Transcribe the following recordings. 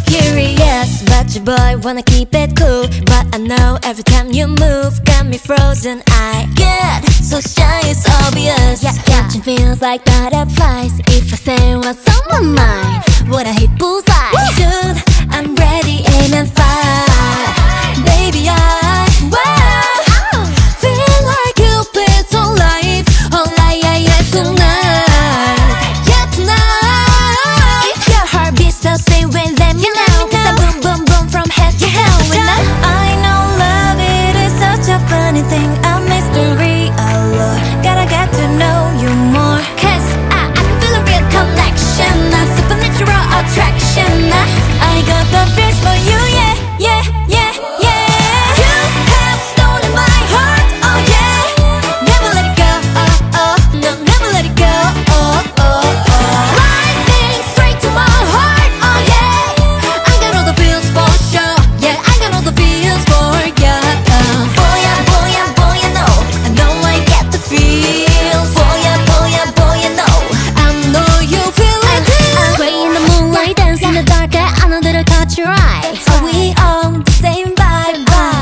Curious but your boy wanna keep it cool, but I know every time you move got me frozen. I get so shy, it's obvious. Catching feels like butterflies. If I say what's on my mind, would I hit bullseye? Shoot, I'm ready, aim and fire. Baby, I feel like Cupid's on life. All I tonight. Yeah, tonight. If your heart beats the same way, let me know. Cause I boom, boom, boom from head to toe. I know love, it is such a funny thing, a mystery, allure. Gotta get to know you more. Cause I can feel a real connection, a supernatural attraction. I got the feels for you, yeah, yeah, yeah, yeah. You have stolen my heart, oh yeah. Never let it go, oh, oh. No, never let it go, oh, oh, oh. Lightning straight to my heart, oh yeah. I got all the feels for sure, yeah. I got all the feels for ya. Boy, boy, boy, I know. I know I get the feels. Boy, boy, boy, I know. I know you feel it too. Sway in the moonlight, dance in the dark. I know that I caught your eye. Are we on the same vibe?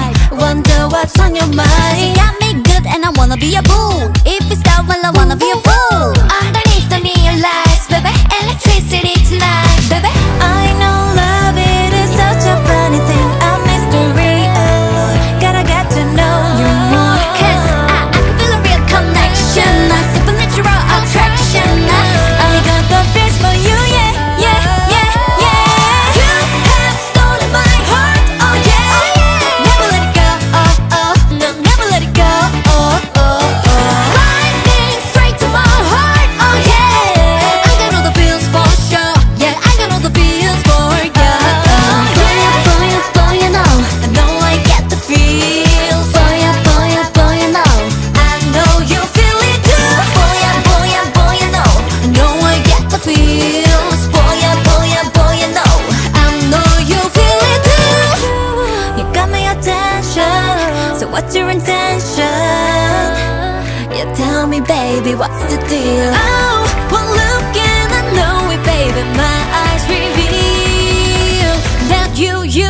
Wonder what's on your mind. You got me good and I wanna be a fool. If it's that well, I wanna be a fool. Underneath the neon lights, baby, electricity tonight, baby. I know love, it is such a funny thing, a mystery, allure. Gotta get to know you more. Cause I can feel a real connection, a supernatural attraction. I got the feels for you, yeah, yeah, yeah, yeah. You have stolen my heart, oh yeah. Never let it go, oh, oh. No, never let it go, oh, oh, oh. Lightning straight to my heart, oh yeah. I got all the feels for sure, yeah. I got all the feels for ya. Boy, boy, boy, I know. I know I get the feels. Boy, boy, boy, I know. I know you feel it too. Boy, boy, boy, I know. I know I get the feels. Boy, boy, boy, I know. I know you feel it too. You got my attention, so what's your intention? Yeah, tell me, baby, what's the deal? Oh, one look and I know it, baby. My eyes reveal that you